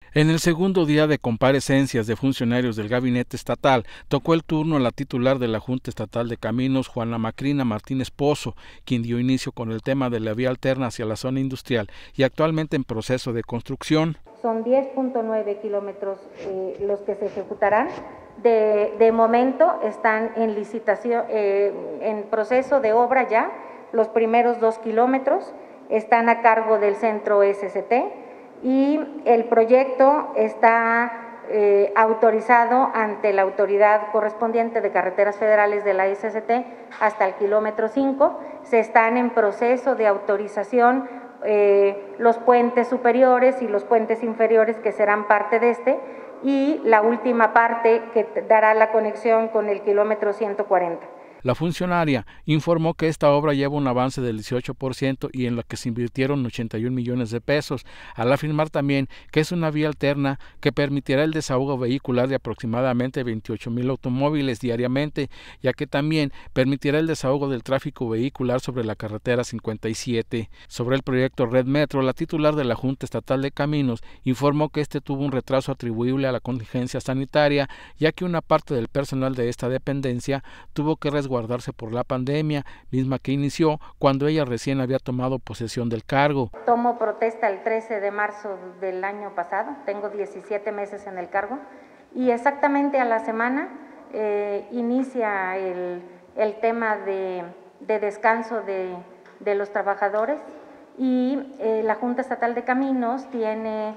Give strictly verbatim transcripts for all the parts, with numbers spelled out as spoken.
En el segundo día de comparecencias de funcionarios del gabinete estatal, tocó el turno a la titular de la Junta Estatal de Caminos, Juana Macrina Martínez Pozo, quien dio inicio con el tema de la vía alterna hacia la zona industrial y actualmente en proceso de construcción. Son diez punto nueve kilómetros eh, los que se ejecutarán. De, de momento están en licitación, eh, en proceso de obra ya. Los primeros dos kilómetros están a cargo del centro S S T. Y el proyecto está eh, autorizado ante la autoridad correspondiente de carreteras federales de la S S T hasta el kilómetro cinco. Se están en proceso de autorización eh, los puentes superiores y los puentes inferiores que serán parte de este, y la última parte que dará la conexión con el kilómetro ciento cuarenta. La funcionaria informó que esta obra lleva un avance del dieciocho por ciento y en la que se invirtieron ochenta y un millones de pesos, al afirmar también que es una vía alterna que permitirá el desahogo vehicular de aproximadamente veintiocho mil automóviles diariamente, ya que también permitirá el desahogo del tráfico vehicular sobre la carretera cincuenta y siete. Sobre el proyecto Red Metro, la titular de la Junta Estatal de Caminos informó que este tuvo un retraso atribuible a la contingencia sanitaria, ya que una parte del personal de esta dependencia tuvo que resguardarse guardarse por la pandemia, misma que inició cuando ella recién había tomado posesión del cargo. Tomo protesta el trece de marzo del año pasado, tengo diecisiete meses en el cargo, y exactamente a la semana eh, inicia el, el tema de, de descanso de, de los trabajadores, y eh, la Junta Estatal de Caminos tiene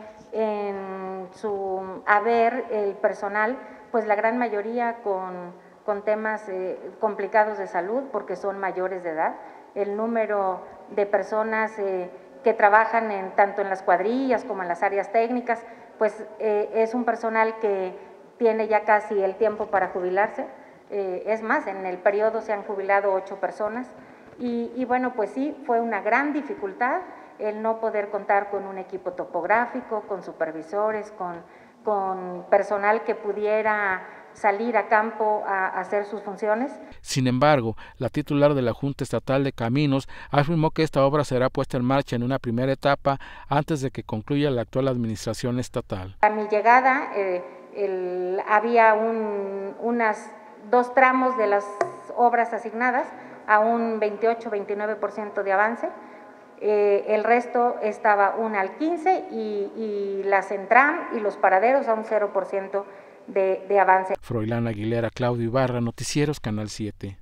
en su haber el personal, pues la gran mayoría con con temas eh, complicados de salud porque son mayores de edad. El número de personas eh, que trabajan en, tanto en las cuadrillas como en las áreas técnicas, pues eh, es un personal que tiene ya casi el tiempo para jubilarse. Eh, es más, en el periodo se han jubilado ocho personas y, y bueno, pues sí, fue una gran dificultad el no poder contar con un equipo topográfico, con supervisores, con, con personal que pudiera salir a campo a hacer sus funciones. Sin embargo, la titular de la Junta Estatal de Caminos afirmó que esta obra será puesta en marcha en una primera etapa antes de que concluya la actual administración estatal. A mi llegada eh, el, había un, unas dos tramos de las obras asignadas a un veintiocho a veintinueve por ciento de avance. Eh, el resto estaba una al quince por ciento y, y la Centram y los paraderos a un cero por ciento de, de avance. Froilán Aguilera, Claudio Ibarra, Noticieros Canal siete.